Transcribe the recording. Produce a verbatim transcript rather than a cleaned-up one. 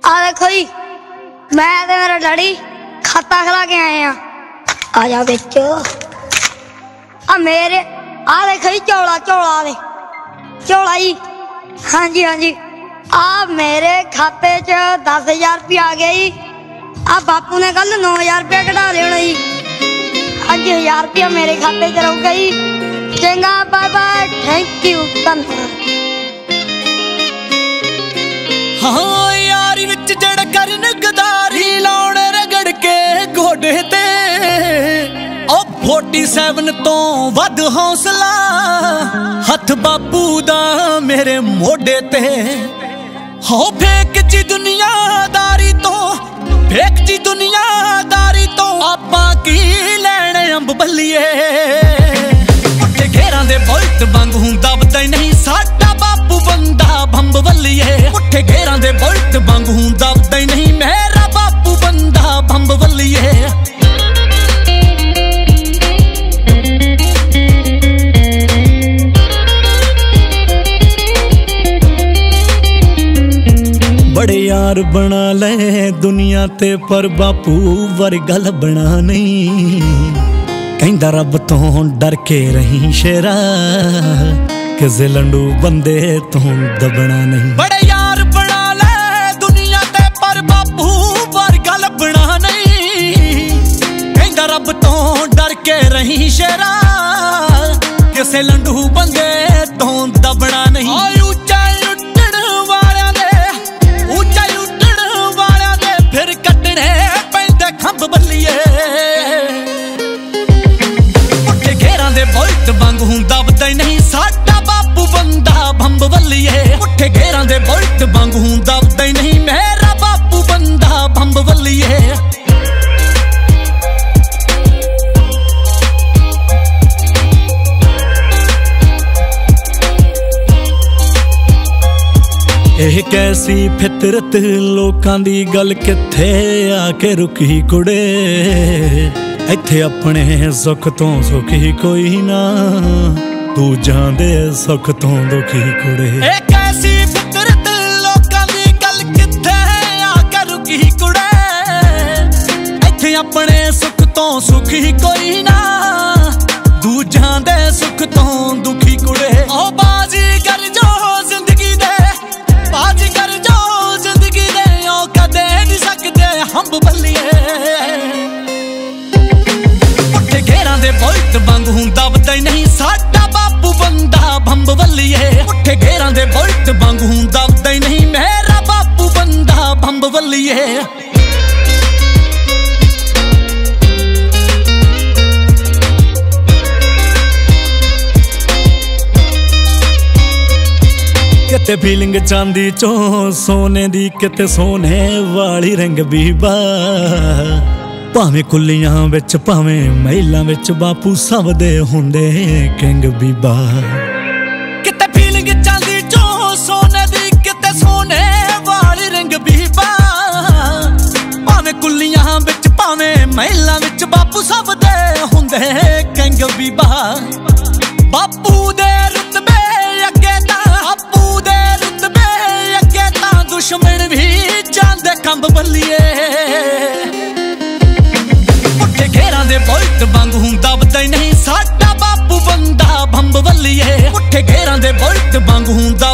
आ देखो जी, मैं ते मेरा डैडी खाता खिला के आए हैं। आ जाओ बेचो। आ मेरे आ देखो जी, चौला चौला दे चौला जी। हाँ जी हाँ जी, आ मेरे खाते च दस हजार रुपया आ गया जी। आ बापू ने कल नौ हजार रुपया कटा लेना जी। अज हजार रुपया मेरे खाते च रहूगा जी। चंगा, बाय बाय, थैंक यू, धन्यवाद। हाँ यारी विच जड़ करन गदारी लाउण रगड़ के गोडे ते ओ फोर्टी सेवन तो वध हौसला हथ बापू दा मेरे मोडे ते। हो फेक जी दुनियादारी तो फेक जी दुनियादारी तो आपां की लैण अंब बल्लिए। उठे घेरां दे बुलट वांग हूं दबदा ही नहीं साडा बापू बंदा भंब बल्लिए। उठे घेरां दे बुलट वांग हूं दबदा ही नहीं मेरा बापू बंदा भंब बल्लिए। बड़े यार बना ले दुनिया ते पर बापू वर्गा लभना नहीं। कहंदा रब तो डर के रही शेरा किसे लंडू बंदे तो दबना नहीं। बड़े यार बना ले दुनिया ते पर बापू वर्गा लभना नहीं। कहंदा रब तो डर के रही शेरा किसे लंडू बंदे तो दबना नहीं। बुलट वांग हूं दबदा ही नहीं साडा बापू बंदा भंब बल्लिए। उठे घेरां दे बुलट वांग हूं दबदा ही नहीं मेरा बापू बंदा भंब बल्लिए। एह कैसी फितरत लोकां दी गल किथे आके रुकी कुड़े। इत्थे अपने सुख तो सुखी कोई ना तू जांदे सुख तो दुखी कुड़े। ए कैसी फितरत लोकां दी गल किथे आके रुकी कुड़े। इत्थे अपने सुख तो सुखी कोई ना तू जांदे सुख तो दुखी कुड़े। ओ बाजी कर जो जिंदगी दे बाजी कर जो जिंदगी दे ओ कदे नहीं सकदे हंब बल्लिए। घेरां दे बुलट वांग हूं दबदा ही नहीं साडा बापू बंदा भंब बल्लिए। उठे घेरां दे बुलट वांग हूं दबदा ही नहीं मेरा बापू बंदा भंब बल्लिए। किते फीलिंग चांदी चो सोने दी किते सोने वाली रंग बीबा। भावें कुलियां विच भावें महिलां विच बापू सब दे हुंदे किंग बीबा। किते फीलिंग चांदी चो सोने दी किते सोने वाली रंग बीबा। भावें कुलियां विच भावें महिलां विच बापू सब दे हुंदे किंग बीबा। बापू दे रुतबे अगे तां बापू दे रुतबे अगे तां दुश्मन भी जांदे कंब बल्लिए। घेरां दे बुलट वांग हूं दबदा ही नहीं साडा बापू बंदा भंब बल्लिए। उठे घेरां दे बुलट वांग हूं